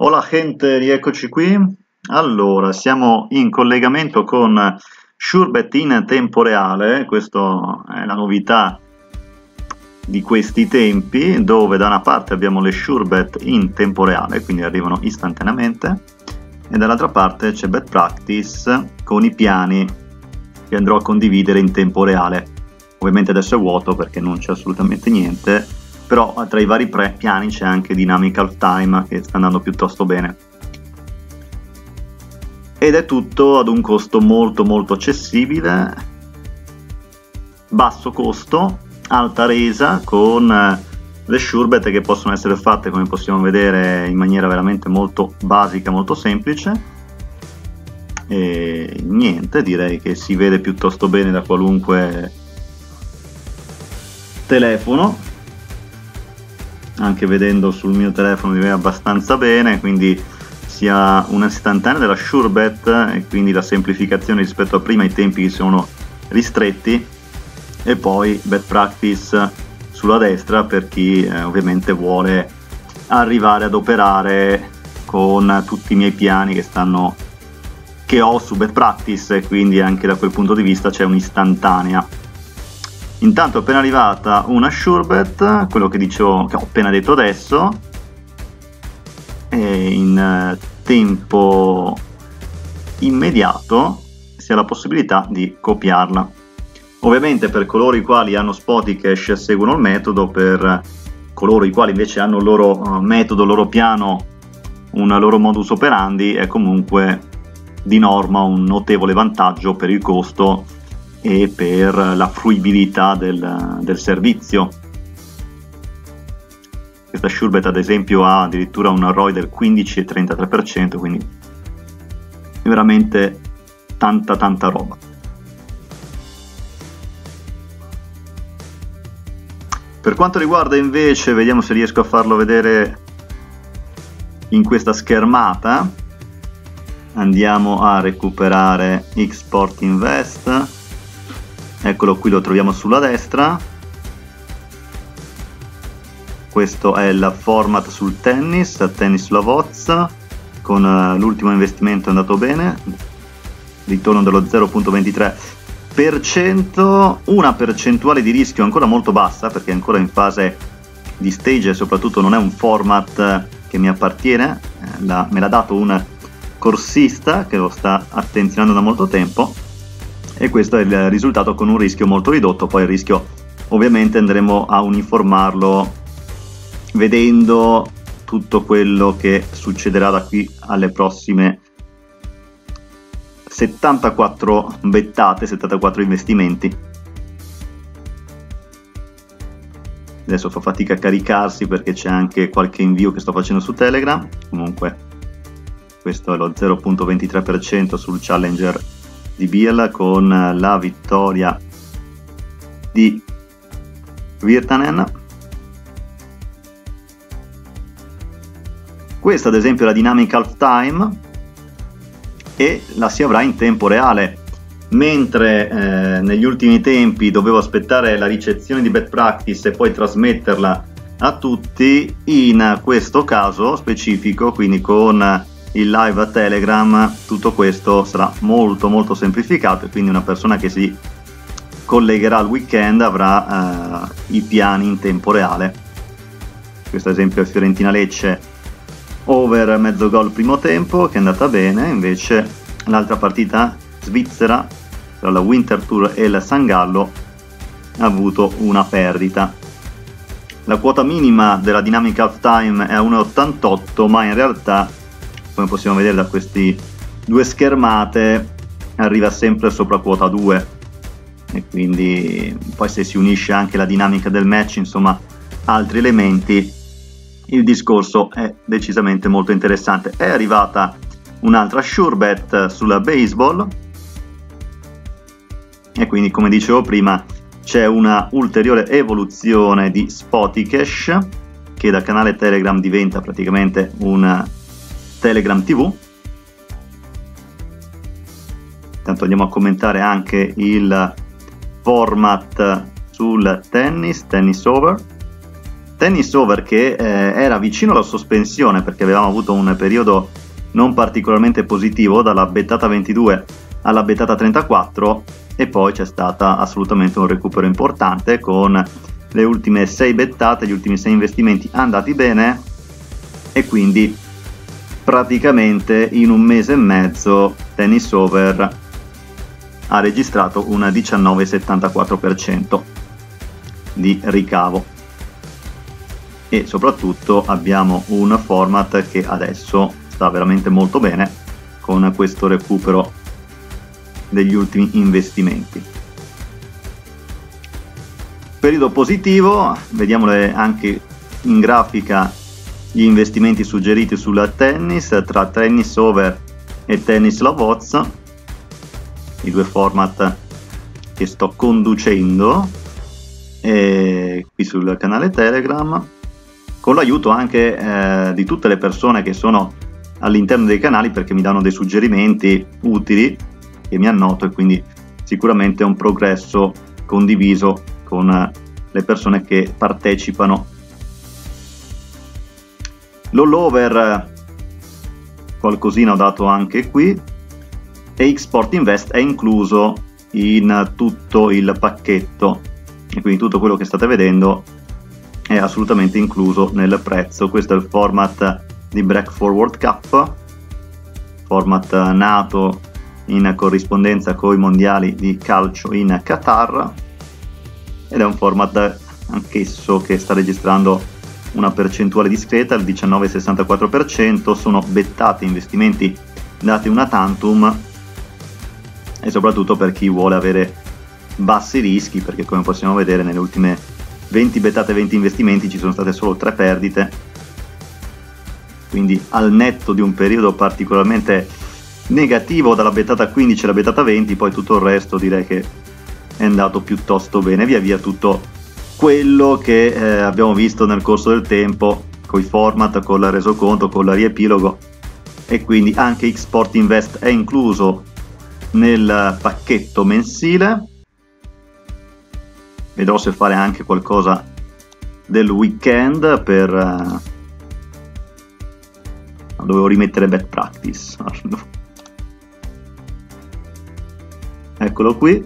Hola gente, rieccoci qui. Allora, siamo in collegamento con Surebet in tempo reale. Questa è la novità di questi tempi, dove da una parte abbiamo le Surebet in tempo reale, quindi arrivano istantaneamente, e dall'altra parte c'è BetPractice con i piani che andrò a condividere in tempo reale. Ovviamente adesso è vuoto perché non c'è assolutamente niente, però tra i vari piani c'è anche Dynamic Halftime che sta andando piuttosto bene. Ed è tutto ad un costo molto accessibile, basso costo, alta resa, con le Surebet che possono essere fatte, come possiamo vedere, in maniera veramente molto basica, molto semplice. E niente, direi che si vede piuttosto bene da qualunque telefono. Anche vedendo sul mio telefono si vede abbastanza bene, quindi sia un'istantanea della Surebet e quindi la semplificazione rispetto a prima, i tempi che sono ristretti, e poi BetPractice sulla destra per chi ovviamente vuole arrivare ad operare con tutti i miei piani che ho su BetPractice, e quindi anche da quel punto di vista c'è un'istantanea. Intanto è appena arrivata una Surebet, quello che ho appena detto adesso, e in tempo immediato si ha la possibilità di copiarla. Ovviamente per coloro i quali hanno Spoticash seguono il metodo, per coloro i quali invece hanno il loro metodo, il loro piano, un loro modus operandi, è comunque di norma un notevole vantaggio per il costo e per la fruibilità del servizio. Questa Surebet ad esempio ha addirittura un ROI del 15,33%, quindi è veramente tanta roba. Per quanto riguarda invece, vediamo se riesco a farlo vedere in questa schermata, andiamo a recuperare Export Invest. Eccolo qui, lo troviamo sulla destra. Questo è il format sul tennis sulla VOZ, con l'ultimo investimento è andato bene, ritorno dello 0,23%, una percentuale di rischio ancora molto bassa perché è ancora in fase di stage e soprattutto non è un format che mi appartiene, me l'ha dato un corsista che lo sta attenzionando da molto tempo, e questo è il risultato, con un rischio molto ridotto. Poi il rischio ovviamente andremo a uniformarlo vedendo tutto quello che succederà da qui alle prossime 74 bettate, 74 investimenti. Adesso fa fatica a caricarsi perché c'è anche qualche invio che sto facendo su Telegram. Comunque questo è lo 0,23% sul Challenger di Biel, con la vittoria di Virtanen. Questa ad esempio è la Dynamic Halftime e la si avrà in tempo reale, mentre negli ultimi tempi dovevo aspettare la ricezione di BetPractice e poi trasmetterla a tutti. In questo caso specifico, quindi con il live a Telegram, tutto questo sarà molto semplificato, e quindi una persona che si collegherà al weekend avrà i piani in tempo reale. Questo esempio è Fiorentina Lecce, over mezzo gol primo tempo, che è andata bene. Invece l'altra partita svizzera tra la Winter Tour e il San Gallo ha avuto una perdita. La quota minima della Dynamic Halftime è a 1,88, ma in realtà, come possiamo vedere da queste due schermate, arriva sempre sopra quota 2, e quindi poi se si unisce anche la dinamica del match, insomma altri elementi, il discorso è decisamente molto interessante. È arrivata un'altra Surebet sulla baseball, e quindi, come dicevo prima, c'è una ulteriore evoluzione di Spoticash, che da canale Telegram diventa praticamente un Telegram TV. Intanto andiamo a commentare anche il format sul tennis over. Tennis Over, che era vicino alla sospensione perché avevamo avuto un periodo non particolarmente positivo dalla bettata 22 alla bettata 34, e poi c'è stata assolutamente un recupero importante con le ultime 6 bettate, gli ultimi 6 investimenti andati bene, e quindi praticamente in un mese e mezzo Tennis Over ha registrato un 19,74% di ricavo, e soprattutto abbiamo un format che adesso sta veramente molto bene con questo recupero degli ultimi investimenti. Periodo positivo, vediamole anche in grafica gli investimenti suggeriti sulla tennis tra Tennis Over e Tennis Lavoz, i due format che sto conducendo qui sul canale Telegram, con l'aiuto anche di tutte le persone che sono all'interno dei canali, perché mi danno dei suggerimenti utili che mi annoto, e quindi sicuramente è un progresso condiviso con le persone che partecipano. L'all-over qualcosina ho dato anche qui, e Xport Invest è incluso in tutto il pacchetto, e quindi tutto quello che state vedendo è assolutamente incluso nel prezzo. Questo è il format di Break Forward Cup, format nato in corrispondenza con i mondiali di calcio in Qatar, ed è un format anch'esso che sta registrando una percentuale discreta, il 19,64%. Sono bettati investimenti dati una tantum, e soprattutto per chi vuole avere bassi rischi, perché come possiamo vedere nelle ultime 20 bettate, 20 investimenti ci sono state solo 3 perdite, quindi al netto di un periodo particolarmente negativo dalla bettata 15 alla bettata 20, poi tutto il resto direi che è andato piuttosto bene. Via via tutto quello che abbiamo visto nel corso del tempo, con i format, con il resoconto, con la riepilogo, e quindi anche Xport Invest è incluso nel pacchetto mensile. Vedrò se fare anche qualcosa del weekend per dovevo rimettere Best Practice. Eccolo qui.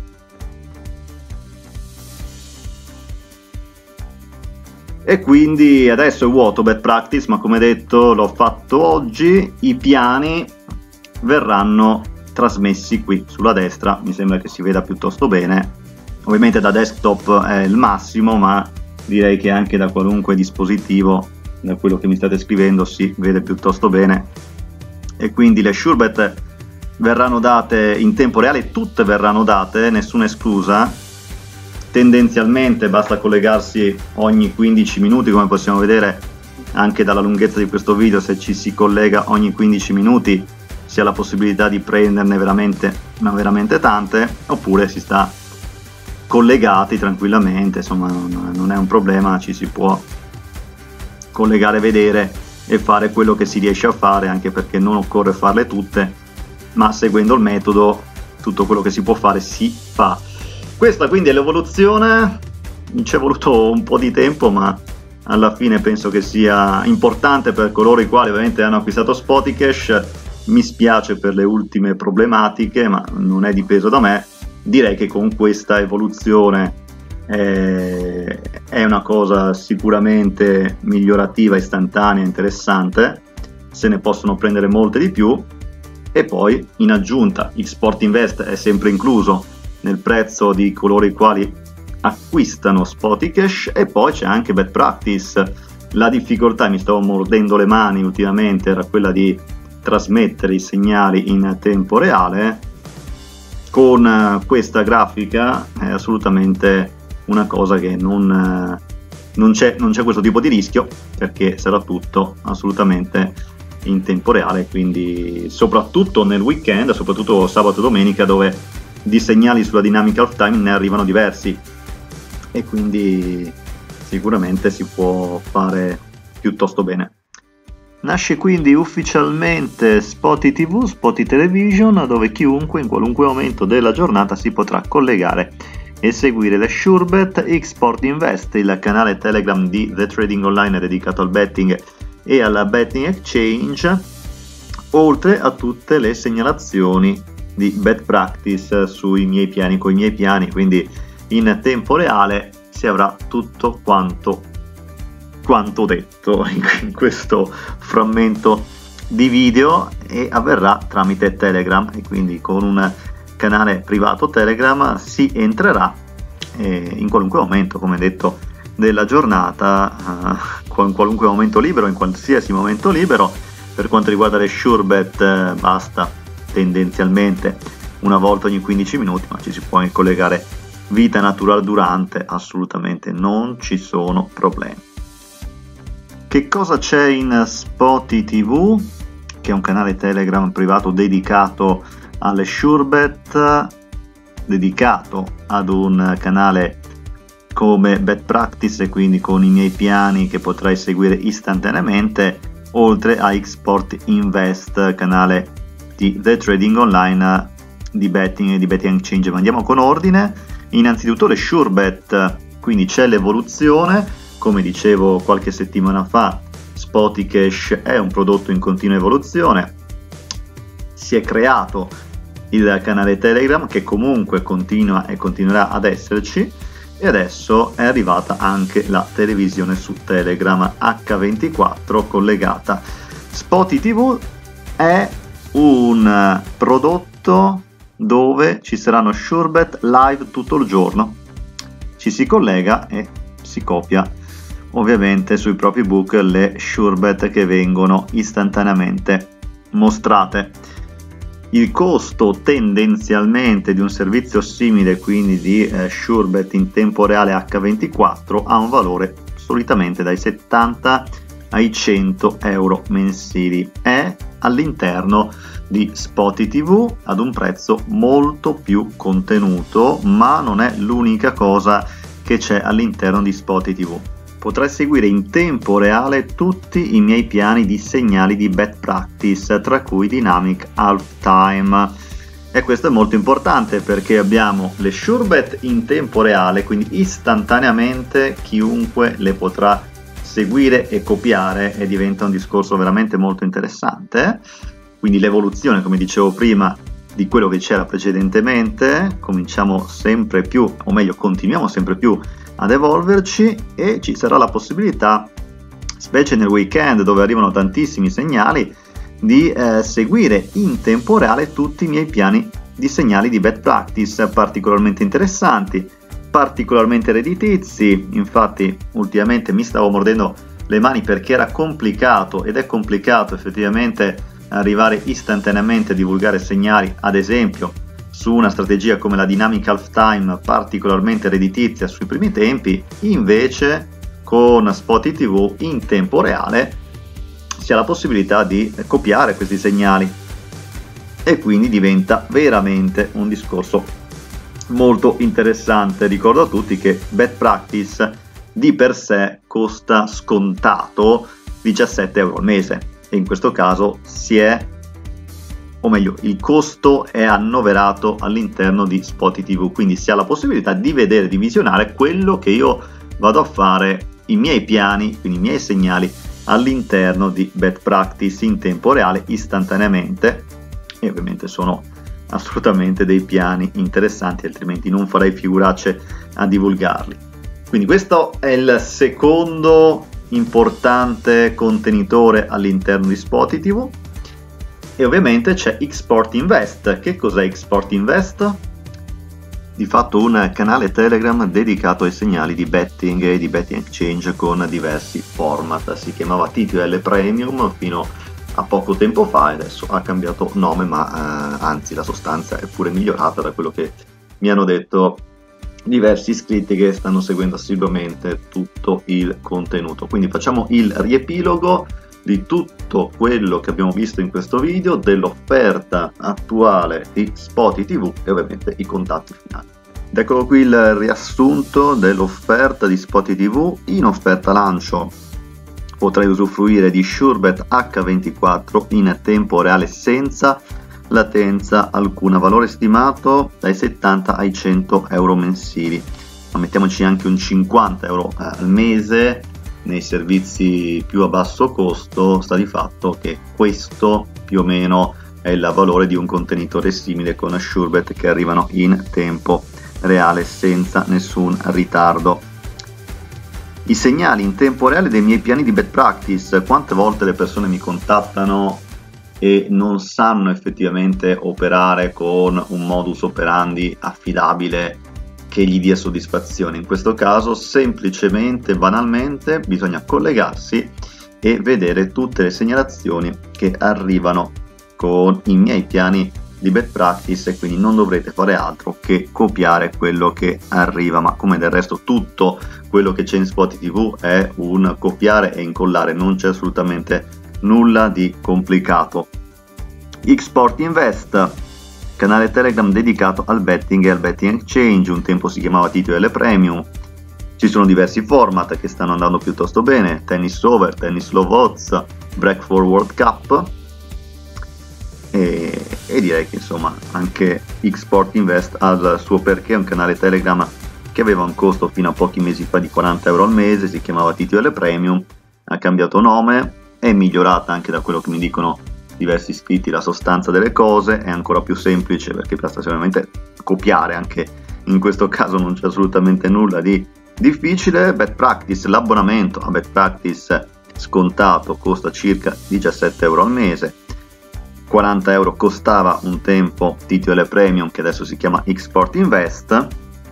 E quindi adesso è vuoto Best Practice, ma come detto l'ho fatto oggi. I piani verranno trasmessi qui sulla destra, mi sembra che si veda piuttosto bene. Ovviamente da desktop è il massimo, ma direi che anche da qualunque dispositivo, da quello che mi state scrivendo, si vede piuttosto bene. E quindi le SureBet verranno date in tempo reale, tutte verranno date, nessuna esclusa. Tendenzialmente basta collegarsi ogni 15 minuti, come possiamo vedere anche dalla lunghezza di questo video. Se ci si collega ogni 15 minuti si ha la possibilità di prenderne veramente tante, oppure si sta collegati tranquillamente, insomma non è un problema, ci si può collegare, vedere e fare quello che si riesce a fare, anche perché non occorre farle tutte, ma seguendo il metodo tutto quello che si può fare si fa. Questa quindi è l'evoluzione, ci è voluto un po' di tempo, ma alla fine penso che sia importante per coloro i quali ovviamente hanno acquistato Spoticash. Mi spiace per le ultime problematiche, ma non è dipeso da me. Direi che con questa evoluzione è una cosa sicuramente migliorativa, istantanea, interessante. Se ne possono prendere molte di più, e poi in aggiunta Xport Invest è sempre incluso nel prezzo di coloro i quali acquistano Spoticash, e poi c'è anche Best Practice. La difficoltà, mi stavo mordendo le mani ultimamente, era quella di trasmettere i segnali in tempo reale. Con questa grafica è assolutamente una cosa che non c'è questo tipo di rischio, perché sarà tutto assolutamente in tempo reale, quindi soprattutto nel weekend, soprattutto sabato e domenica, dove di segnali sulla Dynamic Halftime ne arrivano diversi, e quindi sicuramente si può fare piuttosto bene. Nasce quindi ufficialmente Spoty TV, Spoty Television, dove chiunque in qualunque momento della giornata si potrà collegare e seguire le SureBet, Xport Invest, il canale Telegram di The Trading Online dedicato al betting e alla betting exchange, oltre a tutte le segnalazioni di Bet Practice sui miei piani, con i miei piani, quindi in tempo reale si avrà tutto quanto detto in questo frammento di video, e avverrà tramite Telegram, e quindi con un canale privato Telegram si entrerà in qualunque momento, come detto, della giornata, in qualunque momento libero, in qualsiasi momento libero. Per quanto riguarda le SureBet basta tendenzialmente una volta ogni 15 minuti, ma ci si può collegare vita naturale durante, assolutamente non ci sono problemi. Che cosa c'è in Spoti TV, che è un canale Telegram privato dedicato alle SureBet, dedicato ad un canale come Bet Practice, e quindi con i miei piani che potrai seguire istantaneamente, oltre a Xport Invest, canale di The Trading Online di betting e di betting exchange. Ma andiamo con ordine. Innanzitutto le SureBet, quindi c'è l'evoluzione, come dicevo qualche settimana fa, Spoticash è un prodotto in continua evoluzione, si è creato il canale Telegram che comunque continua e continuerà ad esserci, e adesso è arrivata anche la televisione su Telegram H24 collegata. Spoti TV è un prodotto dove ci saranno SureBet live tutto il giorno, ci si collega e si copia ovviamente sui propri book le SureBet che vengono istantaneamente mostrate. Il costo tendenzialmente di un servizio simile, quindi di SureBet in tempo reale H24, ha un valore solitamente dai 70 ai 100 euro mensili. È all'interno di Spoti TV ad un prezzo molto più contenuto, ma non è l'unica cosa che c'è all'interno di Spoti TV. Potrai seguire in tempo reale tutti i miei piani di segnali di Bet Practice, tra cui Dynamic Halftime. E questo è molto importante perché abbiamo le SureBet in tempo reale, quindi istantaneamente chiunque le potrà seguire e copiare, e diventa un discorso veramente molto interessante. Quindi l'evoluzione, come dicevo prima, di quello che c'era precedentemente, continuiamo sempre più ad evolverci, e ci sarà la possibilità, specie nel weekend dove arrivano tantissimi segnali, di seguire in tempo reale tutti i miei piani di segnali di Bet Practice, particolarmente interessanti, particolarmente redditizi. Infatti ultimamente mi stavo mordendo le mani perché era complicato, ed è complicato effettivamente arrivare istantaneamente a divulgare segnali, ad esempio su una strategia come la Dynamic Halftime particolarmente redditizia sui primi tempi. Invece con Spoti TV in tempo reale si ha la possibilità di copiare questi segnali, e quindi diventa veramente un discorso molto interessante. Ricordo a tutti che Bet Practice di per sé costa scontato 17 euro al mese, e in questo caso il costo è annoverato all'interno di Spoti TV, quindi si ha la possibilità di vedere, di visionare quello che io vado a fare, i miei piani, quindi i miei segnali all'interno di Bet Practice in tempo reale istantaneamente, e ovviamente sono assolutamente dei piani interessanti, altrimenti non farei figuracce a divulgarli. Quindi questo è il secondo importante contenitore all'interno di Spoti TV. E ovviamente c'è Xport Invest. Che cos'è Xport Invest? Di fatto un canale Telegram dedicato ai segnali di betting e di betting exchange con diversi format. Si chiamava TTL Premium fino a poco tempo fa, e adesso ha cambiato nome, ma anzi la sostanza è pure migliorata, da quello che mi hanno detto diversi iscritti che stanno seguendo assiduamente tutto il contenuto. Quindi facciamo il riepilogo di tutto quello che abbiamo visto in questo video, dell'offerta attuale di Spoti TV e ovviamente i contatti finali. Ed eccolo qui il riassunto dell'offerta di Spoti TV. In offerta lancio potrai usufruire di SureBet H24 in tempo reale senza latenza alcuna, valore stimato dai 70 ai 100 euro mensili, ma mettiamoci anche un 50 euro al mese nei servizi più a basso costo. Sta di fatto che questo più o meno è il valore di un contenitore simile con Assurebet che arrivano in tempo reale senza nessun ritardo. I segnali in tempo reale dei miei piani di best practice: quante volte le persone mi contattano e non sanno effettivamente operare con un modus operandi affidabile che gli dia soddisfazione. In questo caso semplicemente, banalmente, bisogna collegarsi e vedere tutte le segnalazioni che arrivano con i miei piani di best practice, e quindi non dovrete fare altro che copiare quello che arriva, ma come del resto tutto quello che c'è in Spotify TV è un copiare e incollare, non c'è assolutamente nulla di complicato. Xport Invest, canale Telegram dedicato al betting e al betting exchange, un tempo si chiamava TTL Premium. Ci sono diversi format che stanno andando piuttosto bene: tennis over, tennis low odds, break for World Cup, e direi che insomma anche Xport Invest ha il suo perché. È un canale Telegram che aveva un costo fino a pochi mesi fa di 40 euro al mese, si chiamava TTL Premium, ha cambiato nome, è migliorata anche da quello che mi dicono diversi iscritti la sostanza delle cose, è ancora più semplice perché basta semplicemente copiare, anche in questo caso non c'è assolutamente nulla di difficile. Best Practice, l'abbonamento a Best Practice scontato costa circa 17 euro al mese, 40 euro costava un tempo TTL Premium che adesso si chiama Xport Invest,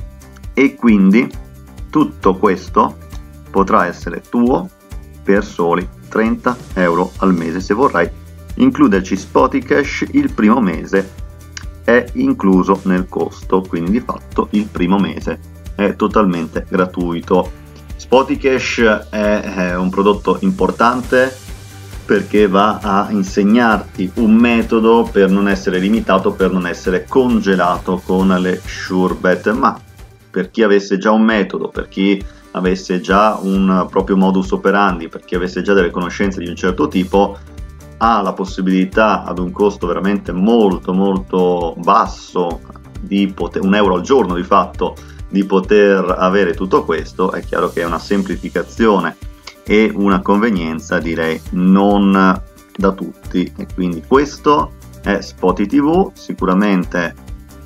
e quindi tutto questo potrà essere tuo per soli 30 euro al mese. Se vorrai includerci Spoticash, il primo mese è incluso nel costo, quindi di fatto il primo mese è totalmente gratuito. Spoticash è un prodotto importante perché va a insegnarti un metodo per non essere limitato, per non essere congelato con le Surebet, ma per chi avesse già un metodo, per chi avesse già un proprio modus operandi, per chi avesse già delle conoscenze di un certo tipo, ha la possibilità ad un costo veramente molto basso di poter, 1 euro al giorno di fatto, di poter avere tutto questo. È chiaro che è una semplificazione e una convenienza direi non da tutti, e quindi questo è Spotify TV. Sicuramente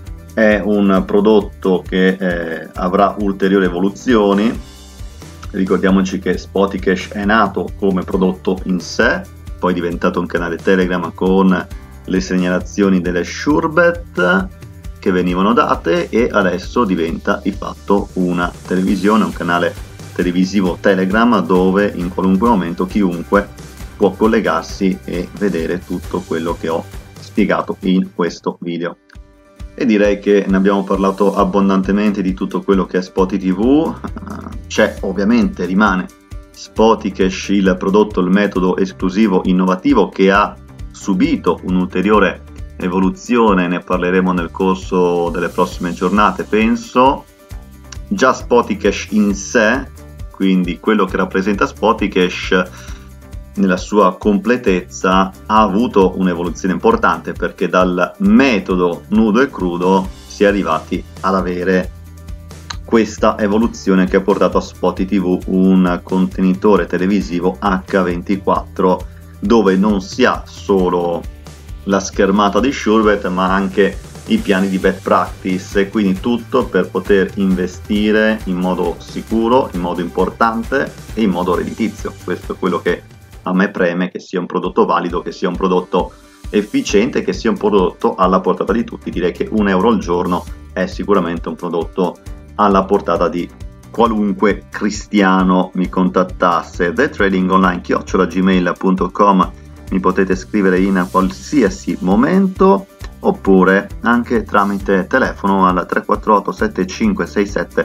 è un prodotto che avrà ulteriori evoluzioni. Ricordiamoci che Spoticash è nato come prodotto in sé, poi è diventato un canale Telegram con le segnalazioni delle Surebet che venivano date, e adesso diventa di fatto una televisione, un canale televisivo Telegram dove in qualunque momento chiunque può collegarsi e vedere tutto quello che ho spiegato in questo video. E direi che ne abbiamo parlato abbondantemente di tutto quello che è Spotify TV. C'è ovviamente, rimane Spoticash, il prodotto, il metodo esclusivo innovativo che ha subito un'ulteriore evoluzione, ne parleremo nel corso delle prossime giornate penso. Già Spoticash in sé, quindi quello che rappresenta Spoticash nella sua completezza, ha avuto un'evoluzione importante, perché dal metodo nudo e crudo si è arrivati ad avere questa evoluzione che ha portato a Spotify TV un contenitore televisivo H24 dove non si ha solo la schermata di Surebet ma anche i piani di best practice, e quindi tutto per poter investire in modo sicuro, in modo importante e in modo redditizio. Questo è quello che a me preme, che sia un prodotto valido, che sia un prodotto efficiente, che sia un prodotto alla portata di tutti. Direi che 1 euro al giorno è sicuramente un prodotto alla portata di qualunque cristiano mi contattasse. TheTradingOnline@gmail.com, mi potete scrivere in qualsiasi momento, oppure anche tramite telefono al 348 7567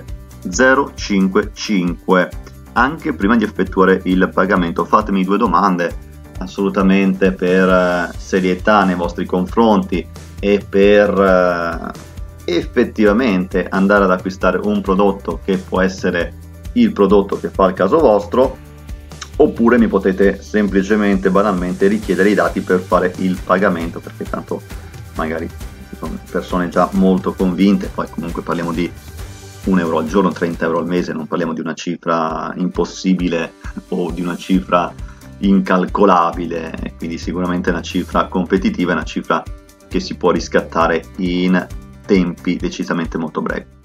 055. Anche prima di effettuare il pagamento fatemi 2 domande, assolutamente per serietà nei vostri confronti e per effettivamente andare ad acquistare un prodotto che può essere il prodotto che fa il caso vostro, oppure mi potete semplicemente banalmente richiedere i dati per fare il pagamento, perché tanto magari sono persone già molto convinte, poi comunque parliamo di 1 euro al giorno, 30 euro al mese, non parliamo di una cifra impossibile o di una cifra incalcolabile, quindi sicuramente è una cifra competitiva, è una cifra che si può riscattare in tempi decisamente molto brevi.